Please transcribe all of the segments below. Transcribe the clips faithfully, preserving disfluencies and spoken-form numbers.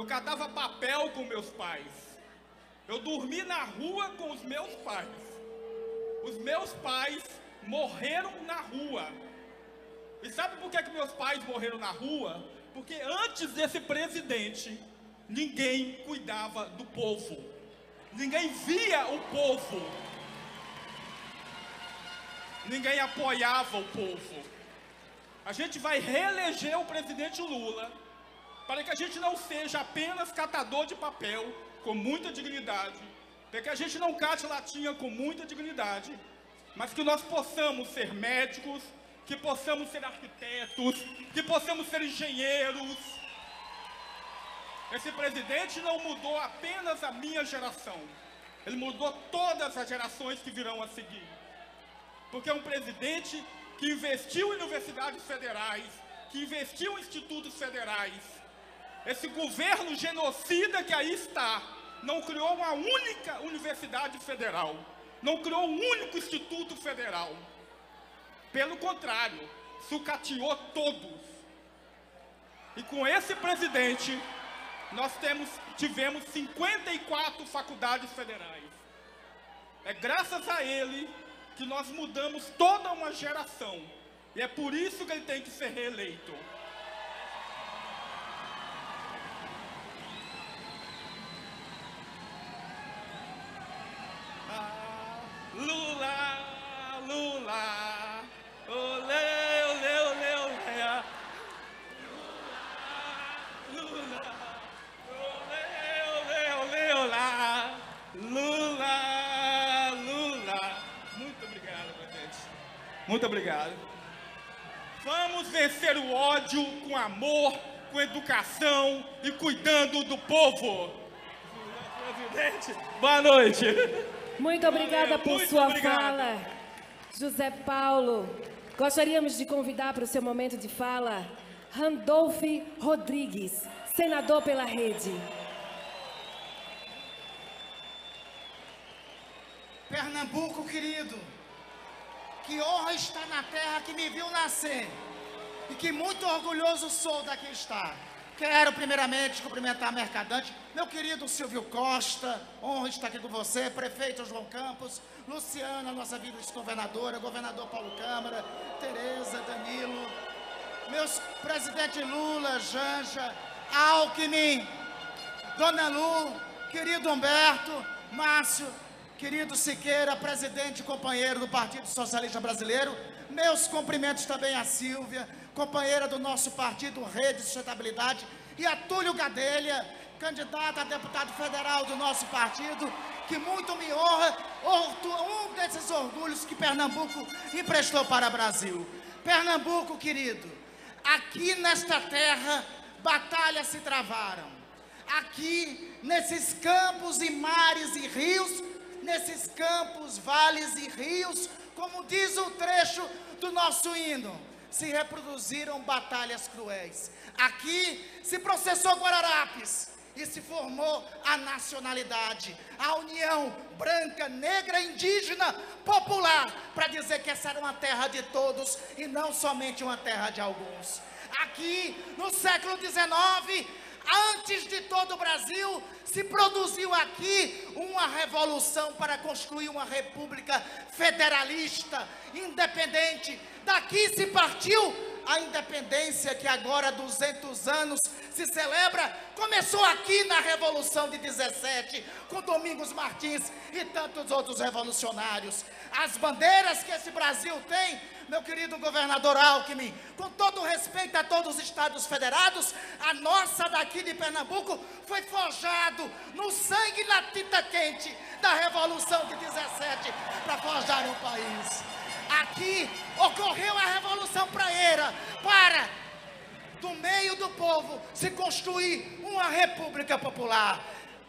catava papel com meus pais. Eu dormi na rua com os meus pais. Os meus pais morreram na rua. E sabe por que que meus pais morreram na rua? Porque antes desse presidente, ninguém cuidava do povo. Ninguém via o povo. Ninguém apoiava o povo. A gente vai reeleger o presidente Lula para que a gente não seja apenas catador de papel com muita dignidade, para que a gente não cate latinha com muita dignidade, mas que nós possamos ser médicos, que possamos ser arquitetos, que possamos ser engenheiros. Esse presidente não mudou apenas a minha geração, ele mudou todas as gerações que virão a seguir. Porque é um presidente que investiu em universidades federais, que investiu em institutos federais. Esse governo genocida que aí está, não criou uma única universidade federal, não criou um único instituto federal. Pelo contrário, sucateou todos. E com esse presidente, nós temos, tivemos cinquenta e quatro faculdades federais. É graças a ele que nós mudamos toda uma geração. E é por isso que ele tem que ser reeleito. Ah, Lula, Lula, olê, olê, olê, olê. Lula, olê, olê, olê, olá. Lula, Lula. Muito obrigado, presidente. Muito obrigado. Vamos vencer o ódio com amor, com educação e cuidando do povo. Presidente, boa noite. Muito obrigada por Muito sua obrigado. fala, José Paulo. Gostaríamos de convidar para o seu momento de fala Randolph Rodrigues, senador pela Rede. Pernambuco, querido, que honra estar na terra que me viu nascer e que muito orgulhoso sou daqui estar. Quero primeiramente cumprimentar a mercadante, meu querido Silvio Costa, honra estar aqui com você, prefeito João Campos, Luciana, nossa vice-governadora, governador Paulo Câmara, Tereza, Danilo, meus presidente Lula, Janja, Alckmin, Dona Lu, querido Humberto, Márcio, querido Siqueira, presidente e companheiro do Partido Socialista Brasileiro, meus cumprimentos também a Silvia, companheira do nosso partido Rede de Sustentabilidade, e a Túlio Gadelha, candidato a deputado federal do nosso partido, que muito me honra, um desses orgulhos que Pernambuco emprestou para o Brasil. Pernambuco, querido, aqui nesta terra, batalhas se travaram. Aqui, nesses campos e mares e rios, nesses campos, vales e rios, como diz o trecho do nosso hino, se reproduziram batalhas cruéis. Aqui se processou Guararapes e se formou a nacionalidade, a união branca, negra, indígena, popular, para dizer que essa era uma terra de todos e não somente uma terra de alguns. Aqui, no século dezenove, antes de todo o Brasil, se produziu aqui uma revolução para construir uma república federalista, independente. Daqui se partiu a independência que agora há duzentos anos se celebra. Começou aqui na Revolução de dezessete, com Domingos Martins e tantos outros revolucionários. As bandeiras que esse Brasil tem, meu querido governador Alckmin, com todo respeito a todos os estados federados, a nossa daqui de Pernambuco foi forjado no sangue e na tinta quente da Revolução de dezessete para forjar o país. Aqui ocorreu a Revolução Praieira para, do meio do povo, se construir uma república popular.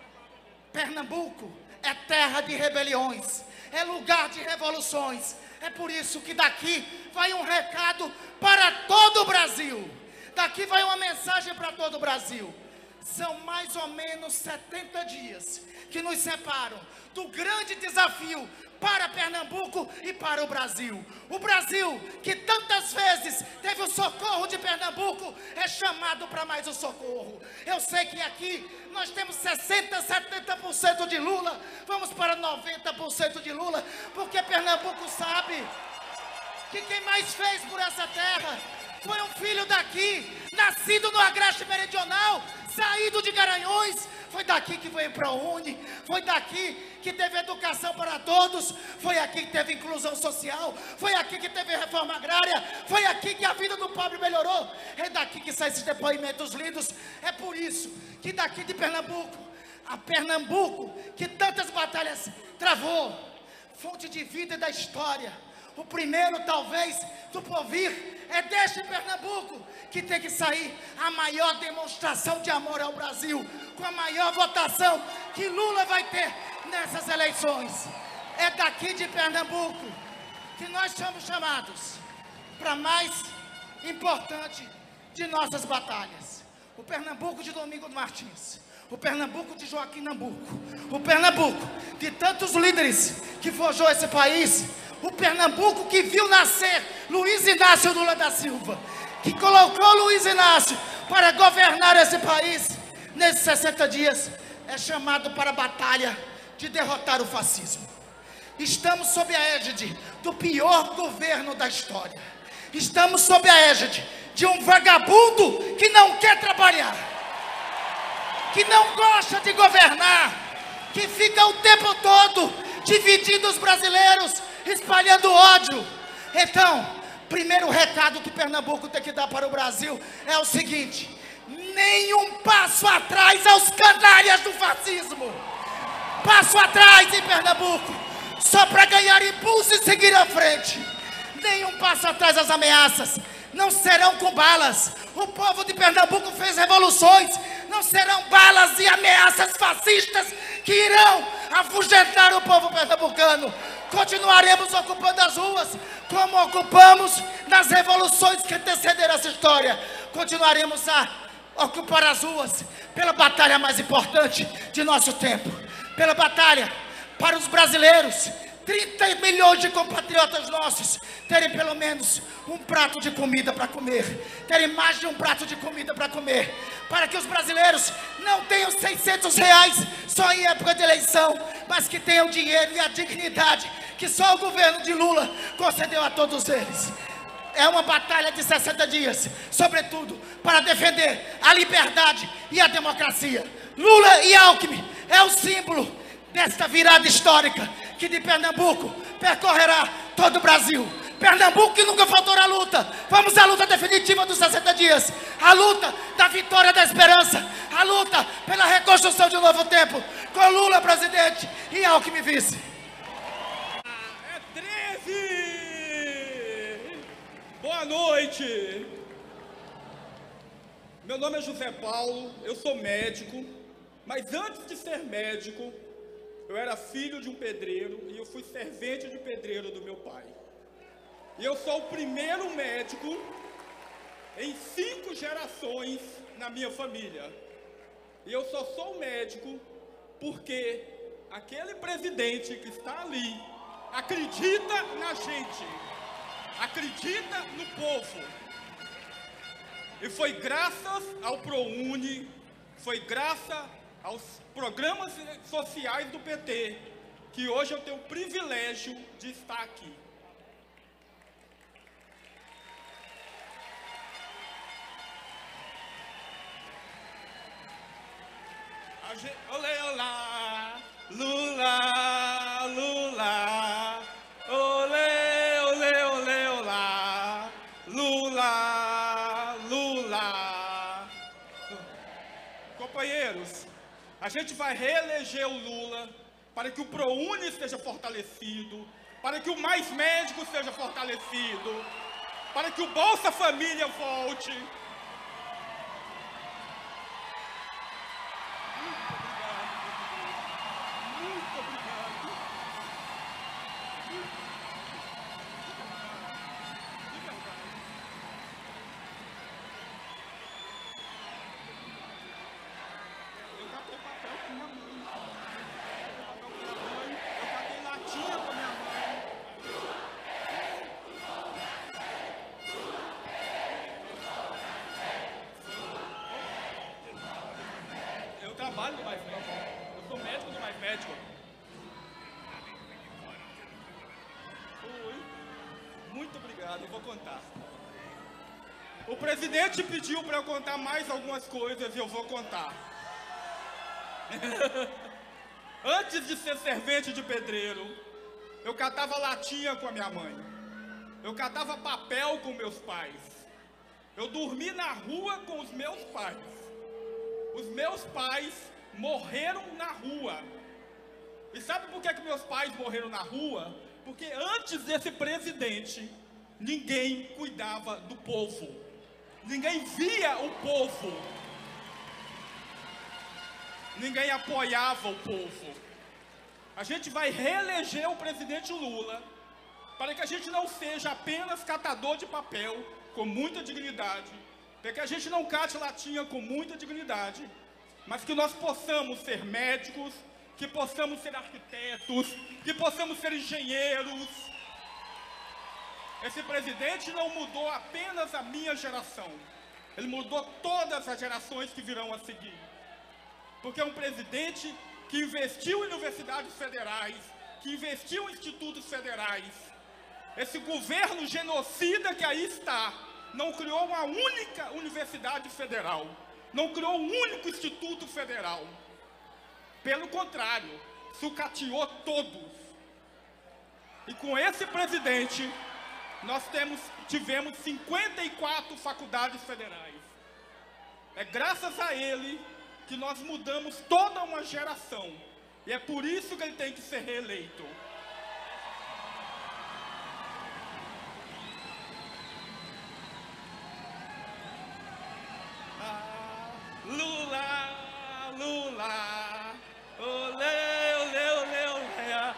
Pernambuco é terra de rebeliões, é lugar de revoluções. É por isso que daqui vai um recado para todo o Brasil. Daqui vai uma mensagem para todo o Brasil. São mais ou menos setenta dias que nos separam do grande desafio para Pernambuco e para o Brasil. O Brasil, que tantas vezes teve o socorro de Pernambuco, é chamado para mais um socorro. Eu sei que aqui nós temos sessenta, setenta por cento de Lula, vamos para noventa por cento de Lula, porque Pernambuco sabe que quem mais fez por essa terra foi um filho daqui, nascido no Agreste Meridional, saído de Garanhuns. Foi daqui que veio para a ProUni, foi daqui que teve educação para todos, foi aqui que teve inclusão social, foi aqui que teve reforma agrária, foi aqui que a vida do pobre melhorou. É daqui que saem esses depoimentos lindos. É por isso que daqui de Pernambuco, a Pernambuco, que tantas batalhas travou, fonte de vida e da história, o primeiro talvez do porvir, é deste Pernambuco que tem que sair a maior demonstração de amor ao Brasil, com a maior votação que Lula vai ter nessas eleições. É daqui de Pernambuco que nós somos chamados para a mais importante de nossas batalhas. O Pernambuco de Domingos Martins, o Pernambuco de Joaquim Nabuco, o Pernambuco de tantos líderes que forjou esse país, o Pernambuco que viu nascer Luiz Inácio Lula da Silva, que colocou Luiz Inácio para governar esse país nesses sessenta dias, é chamado para a batalha de derrotar o fascismo. Estamos sob a égide do pior governo da história. Estamos sob a égide de um vagabundo que não quer trabalhar, que não gosta de governar, que fica o tempo todo dividindo os brasileiros, espalhando ódio. Então, primeiro recado que Pernambuco tem que dar para o Brasil é o seguinte: nenhum passo atrás aos canalhas do fascismo. Passo atrás em Pernambuco, só para ganhar impulso e seguir à frente. Nenhum passo atrás às ameaças, não serão com balas. O povo de Pernambuco fez revoluções, não serão balas e ameaças fascistas que irão afugentar o povo pernambucano. Continuaremos ocupando as ruas, como ocupamos nas revoluções que antecederam essa história. Continuaremos a ocupar as ruas pela batalha mais importante de nosso tempo, pela batalha para os brasileiros, trinta milhões de compatriotas nossos, terem pelo menos um prato de comida para comer, terem mais de um prato de comida para comer, para que os brasileiros não tenham seiscentos reais só em época de eleição, mas que tenham dinheiro e a dignidade que só o governo de Lula concedeu a todos eles. É uma batalha de sessenta dias, sobretudo para defender a liberdade e a democracia. Lula e Alckmin é o símbolo desta virada histórica que de Pernambuco percorrerá todo o Brasil. Pernambuco que nunca faltou na luta. Vamos à luta definitiva dos sessenta dias. A luta da vitória da esperança. A luta pela reconstrução de um novo tempo. Com Lula presidente e Alckmin vice. É treze! Boa noite! Meu nome é José Paulo, eu sou médico, mas antes de ser médico, eu era filho de um pedreiro e eu fui servente de pedreiro do meu pai. E eu sou o primeiro médico em cinco gerações na minha família. E eu só sou médico porque aquele presidente que está ali acredita na gente, acredita no povo. E foi graças ao ProUni, foi graças aos programas sociais do P T, que hoje eu tenho o privilégio de estar aqui. A gente, olê, olá, Lula, Lula, olê, olê, olê, olá, Lula, Lula. Companheiros, a gente vai reeleger o Lula para que o ProUni esteja fortalecido, para que o Mais Médico seja fortalecido, para que o Bolsa Família volte. Muito obrigado. Muito obrigado. De verdade. catei papel com minha mãe. Eu catei papel com minha mãe. Eu catei latinha com minha mãe. Eu trabalho no Mais Médico. Eu sou médico do Mais Médico. Oi. Muito obrigado, eu vou contar. O presidente pediu para eu contar mais algumas coisas e eu vou contar. Antes de ser servente de pedreiro, eu catava latinha com a minha mãe. Eu catava papel com meus pais. Eu dormi na rua com os meus pais. Os meus pais morreram na rua. E sabe por que que meus pais morreram na rua? Porque antes desse presidente, ninguém cuidava do povo. Ninguém via o povo. Ninguém apoiava o povo. A gente vai reeleger o presidente Lula para que a gente não seja apenas catador de papel com muita dignidade, para que a gente não cate latinha com muita dignidade, mas que nós possamos ser médicos, que possamos ser arquitetos, que possamos ser engenheiros. Esse presidente não mudou apenas a minha geração, ele mudou todas as gerações que virão a seguir. Porque é um presidente que investiu em universidades federais, que investiu em institutos federais. Esse governo genocida que aí está, não criou uma única universidade federal, não criou um único instituto federal. Pelo contrário, sucateou todos. E com esse presidente, nós temos, tivemos cinquenta e quatro faculdades federais. É graças a ele que nós mudamos toda uma geração. E é por isso que ele tem que ser reeleito. Ah, Lula, Lula, olê, olê, olê, olê.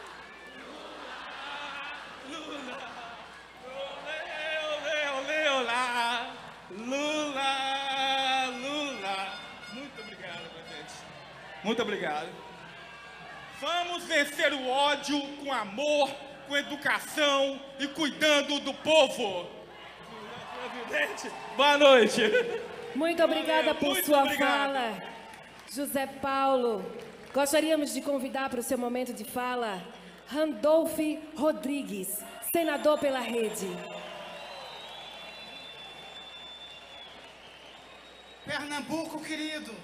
Lula, olê, olê, olê, olá. Lula, Lula. Muito obrigado, presidente. Muito obrigado. Vamos vencer o ódio com amor, com educação e cuidando do povo. Presidente, boa noite. Muito obrigada Valeu, por muito sua obrigado. fala, José Paulo. Gostaríamos de convidar para o seu momento de fala Randolph Rodrigues, senador pela Rede. Pernambuco, querido,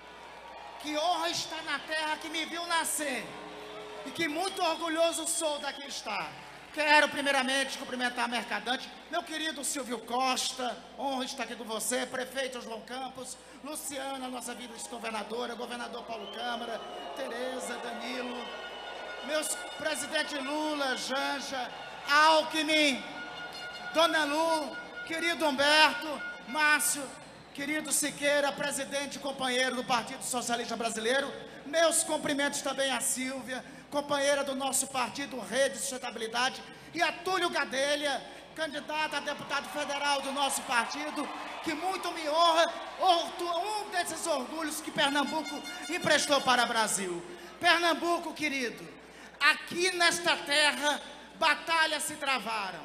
que honra estar na terra que me viu nascer e que muito orgulhoso sou daqui estar. Quero primeiramente cumprimentar a mercadante, meu querido Silvio Costa, honra estar aqui com você, prefeito João Campos, Luciana, nossa vice-governadora, governador Paulo Câmara, Tereza, Danilo, meus presidentes Lula, Janja, Alckmin, Dona Lu, querido Humberto, Márcio, querido Siqueira, presidente e companheiro do Partido Socialista Brasileiro, meus cumprimentos também a Silvia, companheira do nosso partido Rede de Sustentabilidade, e a Túlio Gadelha, candidata a deputado federal do nosso partido, que muito me honra, um desses orgulhos que Pernambuco emprestou para o Brasil. Pernambuco, querido, aqui nesta terra, batalhas se travaram.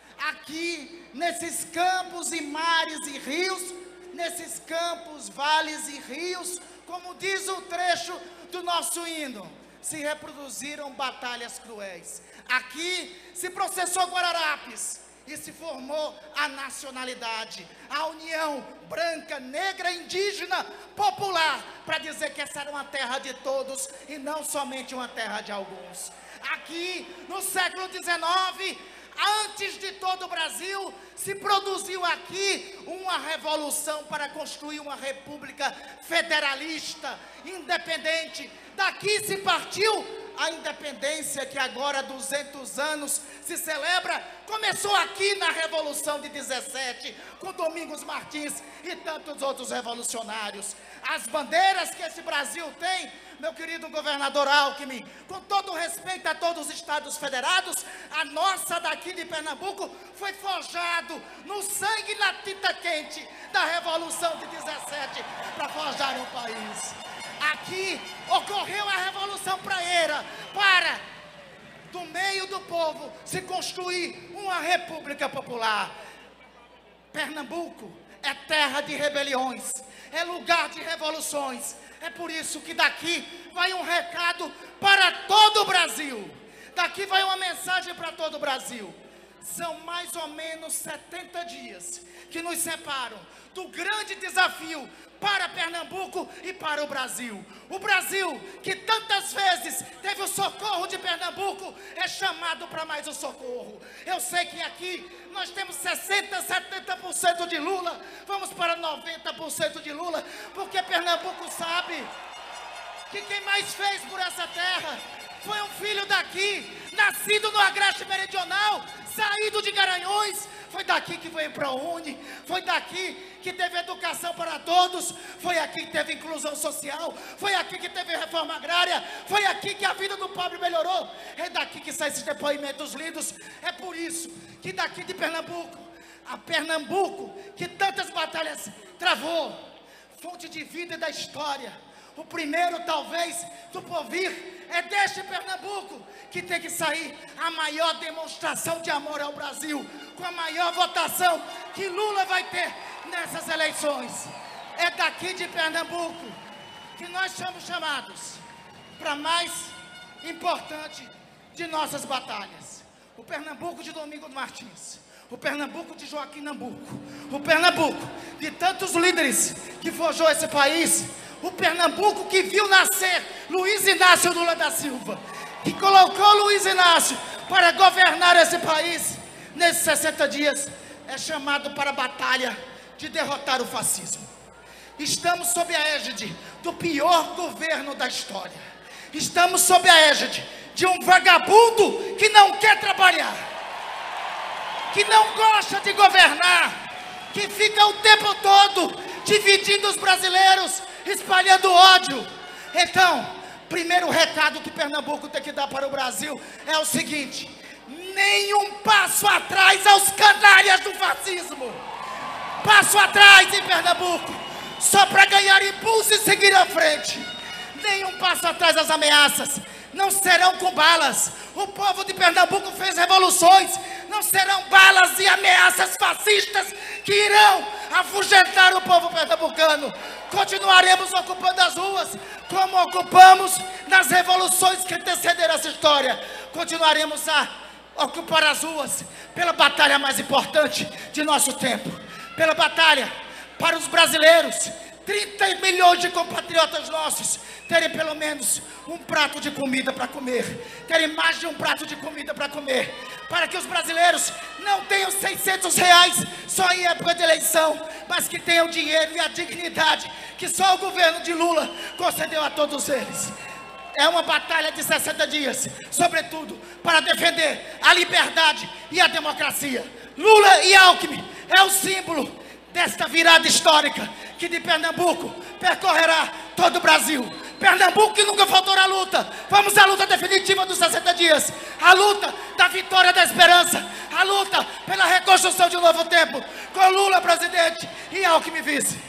Aqui, nesses campos e mares e rios, nesses campos, vales e rios, como diz o trecho do nosso hino, se reproduziram batalhas cruéis. Aqui se processou Guararapes e se formou a nacionalidade, a união branca, negra, indígena, popular, para dizer que essa era uma terra de todos e não somente uma terra de alguns. Aqui, no século dezenove, antes de todo o Brasil, se produziu aqui uma revolução para construir uma república federalista, independente. Daqui se partiu a independência que agora há duzentos anos se celebra. Começou aqui na Revolução de dezessete, com Domingos Martins e tantos outros revolucionários. As bandeiras que esse Brasil tem, meu querido governador Alckmin, com todo respeito a todos os estados federados, a nossa daqui de Pernambuco foi forjado no sangue e na tinta quente da Revolução de dezessete para forjar um país. Aqui daqui ocorreu a Revolução Praieira para, do meio do povo, se construir uma república popular. Pernambuco é terra de rebeliões, é lugar de revoluções. É por isso que daqui vai um recado para todo o Brasil. Daqui vai uma mensagem para todo o Brasil. São mais ou menos setenta dias que nos separam do grande desafio para Pernambuco e para o Brasil. O Brasil, que tantas vezes teve o socorro de Pernambuco, é chamado para mais um socorro. Eu sei que aqui nós temos sessenta, setenta por cento de Lula, vamos para noventa por cento de Lula, porque Pernambuco sabe que quem mais fez por essa terra foi um filho daqui, nascido no Agreste Meridional, saído de Garanhuns. Foi daqui que veio para a ProUni, foi daqui que teve educação para todos, foi aqui que teve inclusão social, foi aqui que teve reforma agrária, foi aqui que a vida do pobre melhorou. É daqui que saem esses depoimentos lindos. É por isso que daqui de Pernambuco, a Pernambuco, que tantas batalhas travou, fonte de vida e da história, o primeiro talvez do porvir, é deste Pernambuco que tem que sair a maior demonstração de amor ao Brasil, com a maior votação que Lula vai ter nessas eleições. É daqui de Pernambuco que nós somos chamados para a mais importante de nossas batalhas. O Pernambuco de Domingos Martins, o Pernambuco de Joaquim Nabuco, o Pernambuco de tantos líderes que forjou esse país, o Pernambuco que viu nascer Luiz Inácio Lula da Silva, que colocou Luiz Inácio para governar esse país nesses sessenta dias, é chamado para a batalha de derrotar o fascismo. Estamos sob a égide do pior governo da história. Estamos sob a égide de um vagabundo que não quer trabalhar, que não gosta de governar, que fica o tempo todo dividindo os brasileiros, espalhando ódio. Então, primeiro recado que Pernambuco tem que dar para o Brasil é o seguinte: nenhum passo atrás aos canalhas do fascismo. Passo atrás em Pernambuco, só para ganhar impulso e seguir à frente. Nenhum passo atrás às ameaças. Não serão com balas. O povo de Pernambuco fez revoluções. Não serão balas e ameaças fascistas que irão afugentar o povo pernambucano. Continuaremos ocupando as ruas, como ocupamos nas revoluções que antecederam essa história. Continuaremos a ocupar as ruas pela batalha mais importante de nosso tempo. Pela batalha para os brasileiros, trinta milhões de compatriotas nossos, terem pelo menos um prato de comida para comer, terem mais de um prato de comida para comer, para que os brasileiros não tenham seiscentos reais só em época de eleição, mas que tenham dinheiro e a dignidade que só o governo de Lula concedeu a todos eles. É uma batalha de sessenta dias, sobretudo para defender a liberdade e a democracia. Lula e Alckmin é o símbolo desta virada histórica que de Pernambuco percorrerá todo o Brasil. Pernambuco que nunca faltou na luta. Vamos à luta definitiva dos sessenta dias. A luta da vitória da esperança. A luta pela reconstrução de um novo tempo. Com Lula presidente e Alckmin vice.